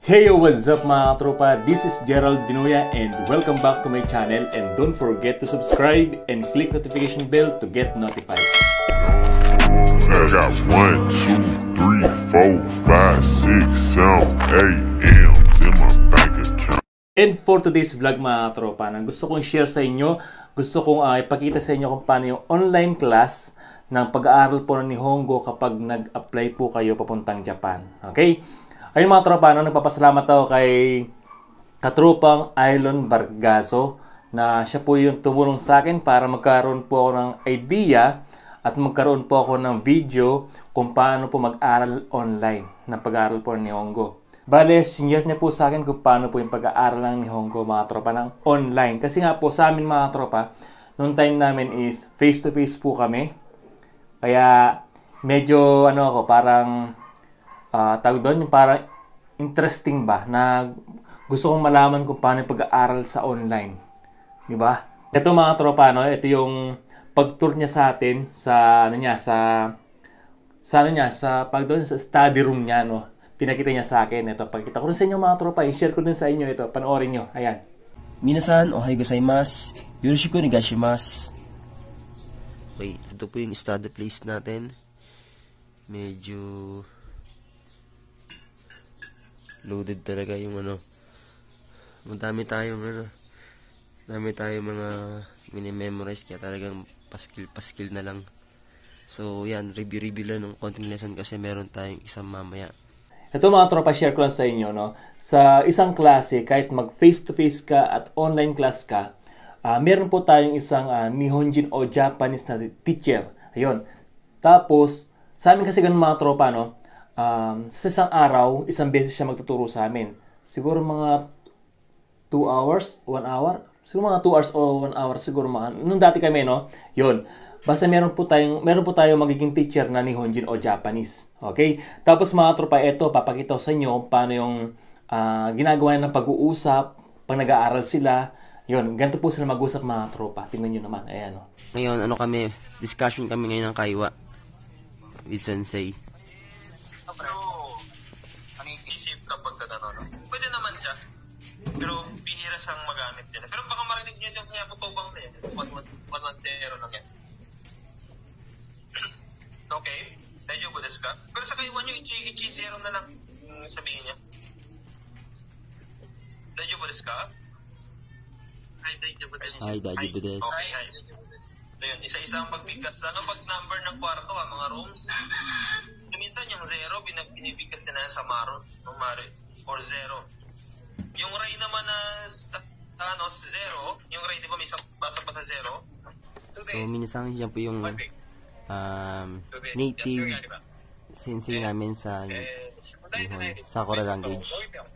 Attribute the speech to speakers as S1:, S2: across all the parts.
S1: Hey, what's up mga tropa? This is Gerald Dinuya and welcome back to my channel, and don't forget to subscribe and click notification bell to get notified.
S2: I got 1, 2, 3, 4, 5, 6, 7, 8 M's in my bank account.
S1: And for today's vlog mga tropa, na gusto kong share sa inyo, gusto kong ipakita sa inyo kung paano yung online class ng pag-aaral po ng Nihongo kapag nag-apply po kayo papuntang Japan. Okay? Ayun mga tropa, nagpapasalamat ako kay katropang Aylon Bargaso na siya po yung tumulong sa akin para magkaroon po ako ng idea at magkaroon po ako ng video kung paano po mag-aral online ng pag-aaral po ng Nihongo. Bale, senior niya po sa akin kung paano po yung pag-aaral ng Nihongo mga tropa ng online. Kasi nga po sa amin mga tropa, noong time namin is face-to-face po kami. Kaya medyo ako parang tawag doon, yung parang interesting ba na gusto kong malaman kung paano yung pag-aaral sa online. Di ba? Ito mga tropa, ito yung pag-tour niya sa atin sa pag doon sa study room niya, Pinakita niya sa akin. Ito, pagkita ko rin sa inyo mga tropa, i-share ko din sa inyo ito. Panoorin niyo. Ayan.
S3: Minasan, ohayo gozaimasu. Yoroshiku onegaishimasu. Wait, ito po yung study place natin. Medyo loaded talaga yung Madami tayong mga mini-memorize, kaya talagang paskil na lang. So yan, review lang ng konting lesson kasi meron tayong isang mamaya.
S1: Ito mga tropa, share ko lang sa inyo, Sa isang klase, kahit mag face-to-face ka at online class ka, meron po tayong isang Nihonjin o Japanese na teacher. Ayun. Tapos, sa amin kasi ganun mga tropa, sa isang araw, isang beses siya magtuturo sa amin. Siguro mga 2 hours, 1 hour. Siguro mga 2 hours o 1 hour siguro nung dati kami, Yun. Basta meron po tayong magiging teacher na Nihonjin o Japanese. Okay? Tapos mga tropa, ito, papakita ko sa inyo kung paano yung ginagawa ng pag-uusap, pag nag-aaral sila. Yun, ganito po sila mag-usap mga tropa. Tingnan nyo naman. Ayan,
S3: Ngayon, discussion kami ngayon ng kaiwa with Sensei.
S4: Isip kapag pwede naman siya. Pero bihira siyang magamit yan. Pero baka marinig niyo yung kaya pupabang na yan. 1-1-0 lang yan. Okay? Daijoubu desu ka? Pero sa kaiwan nyo, ichi-0 na lang sabihin niya. Daijoubu desu ka? Ay, daijoubu desu.
S3: Ay, daijoubu desu.
S4: Okay, ay, daijoubu desu. Ayun, isa-isa ang pagbigkas. Pag number ng kwarto, mga rooms, minsan yung 0, binibigkas nila sa maro, or 0. Yung ray naman na sa 0, yung ray, di ba may basa pa sa 0?
S3: So, minsan yan po yung native sensei namin sa Sakura language.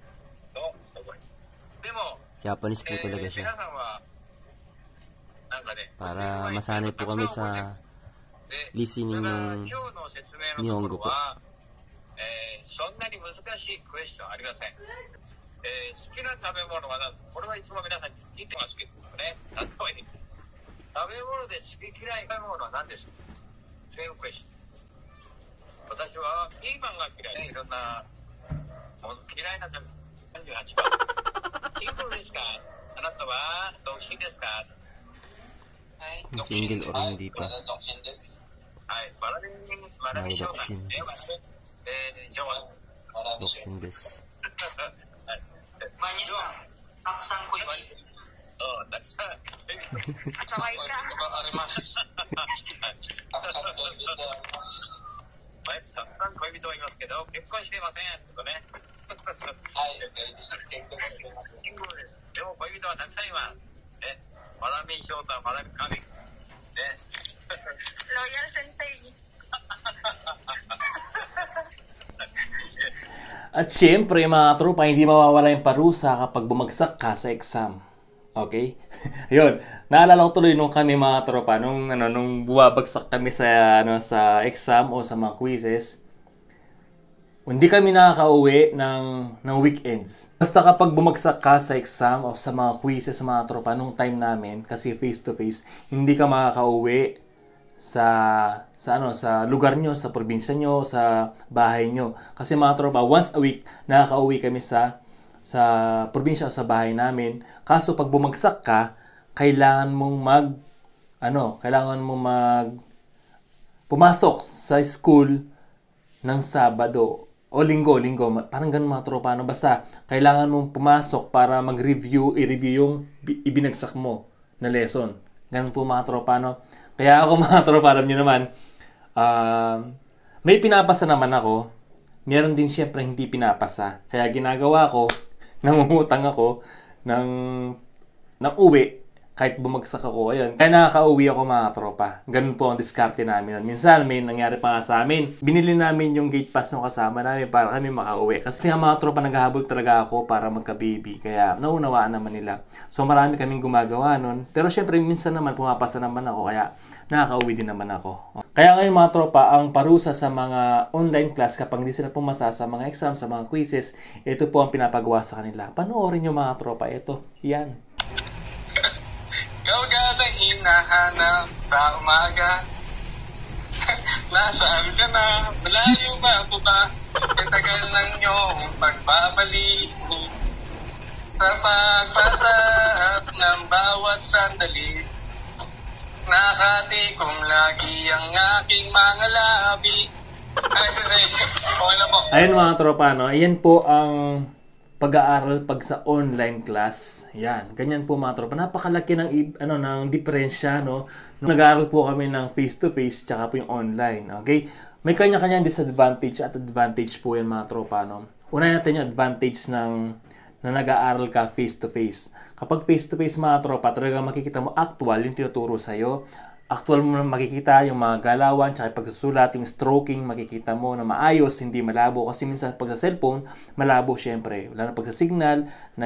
S3: Japanese po talaga siya. Para masanay po kami sa listening ng Nihongo po.
S4: そんなに難しいクエスチョンありません。好きな食べ物は何ですか？これはいつも皆さんに聞いてますけどね。例えば食べ物で好き嫌いなものは何ですか？セームクエスチョン。私はピーマンが嫌い。いろんなもの嫌いな食べ物。38番。シングルですか？あなたは独身ですか？はい。
S3: Single or hindi pa?
S4: 独身です。はい。バラミショウガ。
S3: 独身です。
S4: マニさん、たくさん恋人。たくさん。可愛いか。あります。たくさん恋人あります。たくさん恋人はいますけど、結婚してません。とね。はい。結婚してません。シングルです。でも恋人はたくさんいます。ね。マダミショウタ、マダミカミ。ね。ロイヤル先生に。
S1: At syempre mga tropa, hindi mawawala yung parusa kapag bumagsak ka sa exam. Okay? Ayun, naalala ko tuloy nung kami mga tropa, nung bumabagsak kami sa exam o sa mga quizzes, hindi kami nakaka-uwi ng weekends. Basta kapag bumagsak ka sa exam o sa mga quizzes sa mga tropa nung time namin, kasi face to face, hindi ka makaka-uwi sa lugar nyo, sa probinsya nyo, sa bahay nyo. Kasi mga tropa, once a week nakakauwi kami sa probinsya o sa bahay namin. Kaso pag bumagsak ka, kailangan mong pumasok sa school ng Sabado o linggo. Parang ganun mga tropa. Basta, kailangan mong pumasok para i-review yung ibinagsak mo na lesson. Ganun po mga tropa, Kaya ako mga tropa, alam nyo naman, may pinapasa naman ako. Meron din syempre hindi pinapasa. Kaya ginagawa ko, nangungutang ako ng uwi kahit bumagsak ako. Ayun. Kaya nakaka-uwi ako mga tropa. Ganun po ang diskarte namin. Minsan may nangyari pa nga sa amin. Binili namin yung gate pass ng kasama namin para kami makauwi. Kasi nga mga tropa, naghahabol talaga ako para magka-baby. Kaya naunawaan naman nila. So marami kaming gumagawa nun. Pero syempre minsan naman pumapasa naman ako. Kaya nakaka-uwi din naman ako. Kaya ngayon mga tropa, ang parusa sa mga online class kapag hindi sila pumasa sa mga exam, sa mga quizzes, ito po ang pinapagawa sa kanila. Panoorin nyo mga tropa. Ito. Yan.
S4: Ikaw gatang hinahanap sa umaga. Nasaan ka na? Malayo ba po ba? Katagal ng iyong pagbabalik. Sa pagpatahap ng bawat sandali, nakatikom lagi ang aking mga labi.
S1: Ayun mga tropa, ayan po ang pag-aaral pag sa online class. Yan, ganyan po mga tropa. Napakalaki ng diferensya, Nag-aaral po kami ng face-to-face tsaka po yung online, okay? May kanya-kanyang disadvantage at advantage po yan mga tropa, Unahin natin yung advantage na nag-aaral ka face-to-face. Kapag face-to-face mga tropa, talaga makikita mo actual yung tinuturo sa'yo. Actual mo makikita yung mga galawan, tsaka pagsusulat, yung stroking, makikita mo na maayos, hindi malabo. Kasi minsan pag sa cellphone, malabo syempre. Wala na pag sa signal,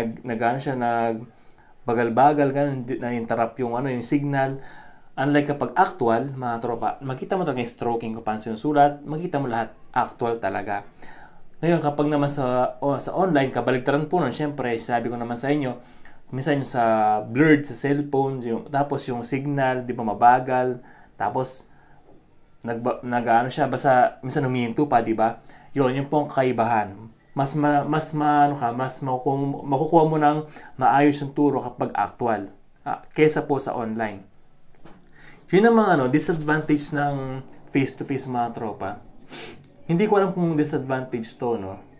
S1: bagal-bagal, na-interrupt yung signal. Unlike kapag actual, mga tropa, makita mo talaga yung stroking kung paano sinusulat, makita mo lahat actual talaga. Ngayon, kapag naman sa online, kabaligtaran po nun, syempre, sabi ko naman sa inyo, minsan yung sa blurred sa cellphone, tapos yung signal, di ba mabagal, tapos basta minsan humihinto pa, di ba? Yun pong kaibahan. Mas makukuha mo ng maayos yung turo kapag actual, kesa po sa online. Yun ang mga disadvantage ng face-to-face mga tropa. Hindi ko alam kung disadvantage to,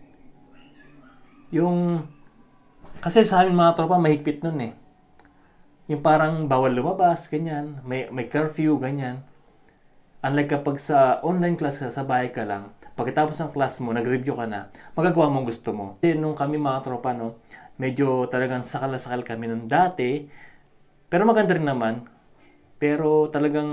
S1: Kasi sa amin mga tropa, mahigpit nun eh. Yung parang bawal lumabas, ganyan. May curfew, ganyan. Unlike kapag sa online class ka, sa bahay ka lang, pagkatapos ng class mo, nag-review ka na, magagawa mo gusto mo. Kasi nung kami mga tropa, medyo talagang sakal na sakal kami nung dati. Pero maganda rin naman. Pero talagang,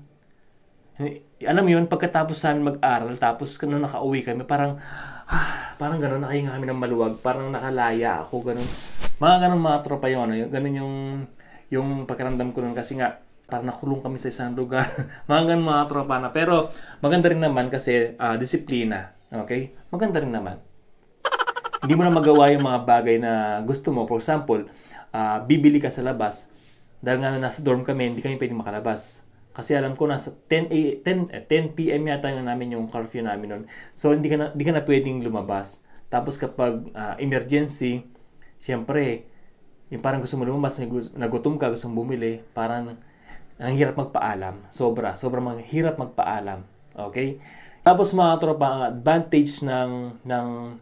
S1: alam mo yun, pagkatapos sa amin mag-aral, tapos nung nakauwi kami, parang gano'n, nakahinga kami ng maluwag, parang nakalaya ako, gano'n. Mga gano'n mga tropa yun, gano'n yung pakiramdam ko nun kasi nga, parang nakulong kami sa isang lugar. Mga gano'n mga tropa na. Pero maganda rin naman kasi disiplina, okay? Maganda rin naman. Hindi mo na magawa yung mga bagay na gusto mo. For example, bibili ka sa labas, dahil nga nasa dorm kami, hindi kami pwedeng makalabas. Kasi alam ko nasa 10 PM yata namin yung curfew namin noon. So hindi ka na pwedeng lumabas. Tapos kapag emergency, syempre, yung parang gusto mo lumabas, nagutom ka, gusto mong bumili, parang ang hirap magpaalam. Sobrang hirap magpaalam. Okay? Tapos mga tropa, ang advantage ng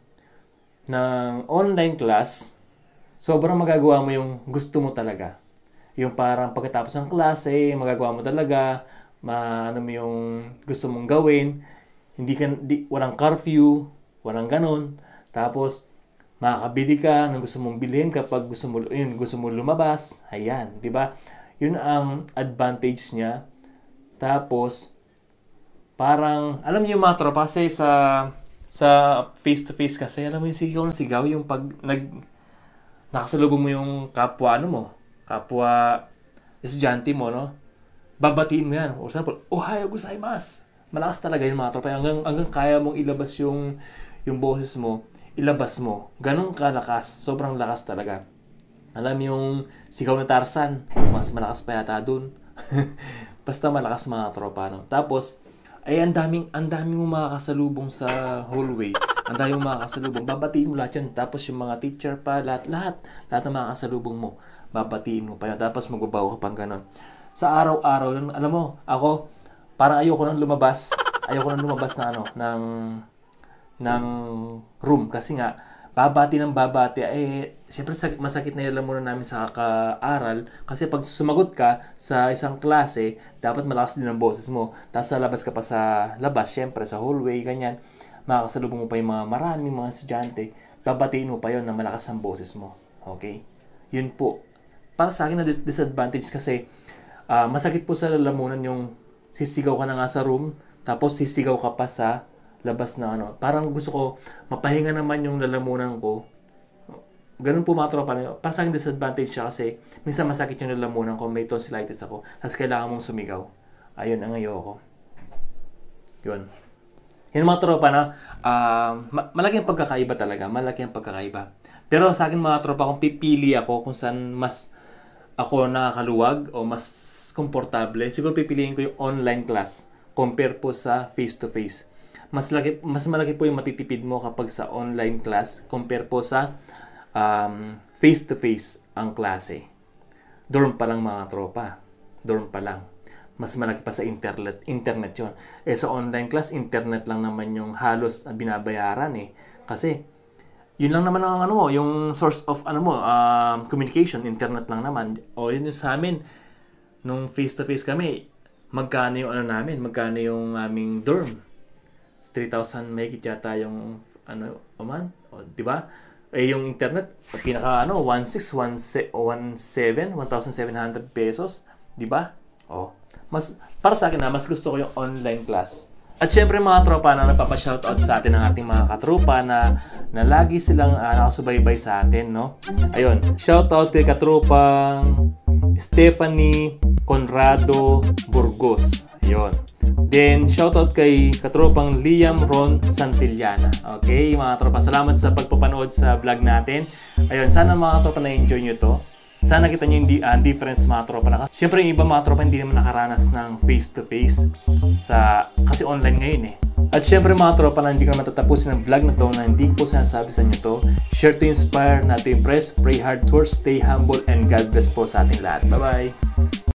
S1: online class, sobrang magagawa mo yung gusto mo talaga. Yung parang pagkatapos ng klase, magagawa mo talaga, mo yung gusto mong gawin, walang curfew, walang ganun. Tapos, makakabili ka ng gusto mong bilhin kapag gusto mo lumabas. Ayan, di ba? Yun ang advantage niya. Tapos, parang, alam niyo yung mga tropa, kasi sa face-to-face kasi, alam mo yung sigaw ng sigaw, yung pag nakasalubong mo yung kapwa estudyante mo, babatiin mo yan. For example, ohayo gozaimasu. Malakas talaga yung mga tropa. Hanggang kaya mong ilabas yung boses mo, ilabas mo. Ganun kalakas. Sobrang lakas talaga. Alam yung sigaw na Tarzan, mas malakas pa yata dun. Basta malakas mga tropa, no? Tapos, ay ang daming mong makakasalubong sa hallway. Ang daming makakasalubong. Babatiin mo lahat yun. Tapos yung mga teacher pa, lahat ng makakasalubong mo. Babatiin mo pa yun. Tapos magbabaw ka pang ganun. Sa araw-araw, alam mo, ako, parang ayoko nang lumabas ng room. Kasi nga, babati, siyempre masakit na yung lamunan namin sa kaaral kasi pag sumagot ka sa isang klase, dapat malakas din ang boses mo. Tapos lalabas ka pa sa labas, siyempre sa hallway, ganyan, makakasalubong mo pa yung maraming mga estudyante, babatiin mo pa yon na malakas ang boses mo. Okay? Yun po. Para sa akin na disadvantage kasi masakit po sa lalamunan yung sisigaw ka na nga sa room, tapos sisigaw ka pa sa labas na ano. Parang gusto ko mapahinga naman yung lalamunan ko. Ganun po mga tropa. Para sa akin disadvantage siya kasi minsan masakit yung lalamunan ko, may tonsillitis ako. Tapos kailangan mong sumigaw. Ayun ang ayoko. Yun. Yun mga tropa na malaki ang pagkakaiba talaga. Malaki ang pagkakaiba. Pero sa akin mga tropa, kung pipili ako kung saan mas ako nakakaluwag o mas komportable, siguro pipiliin ko yung online class compare po sa face-to-face. Mas malaki po yung matitipid mo kapag sa online class compare po sa face-to-face ang klase. Dorm pa lang mga tropa. Dorm pa lang. Mas malaki pa sa internet yun. Sa online class, internet lang naman yung halos na binabayaran eh. Kasi, yun lang naman ang yung source of communication, internet lang naman. O yun yung sa amin, nung face-to-face kami, magkano yung aming dorm? 3,000 mahigit yata yung a month, di ba? Yung internet pinaka 1,700 pesos, di ba? Mas para sa akin mas gusto ko yung online class. At syempre mga tropa na nagpapa-shoutout sa atin ng ating mga katropa na lagi silang nakasubaybay sa atin, no? Ayun, shoutout kay katropang Stephanie Conrado Burgos. Ayun. Then, shoutout kay katropang Liam Ron Santillana. Okay, mga tropa, salamat sa pagpapanood sa vlog natin. Ayun, sana mga tropa na-enjoy nyo to. Sana kita nyo yung difference mga tropa na. Siyempre, yung iba mga tropa hindi naman nakaranas ng face-to-face kasi online ngayon eh. At siyempre mga tropa na hindi ko naman tatapusin ang vlog na to na hindi ko po sinasabi sa inyo to. Share to inspire, not to impress. Pray hard towards, stay humble, and God bless po sa ating lahat. Bye-bye!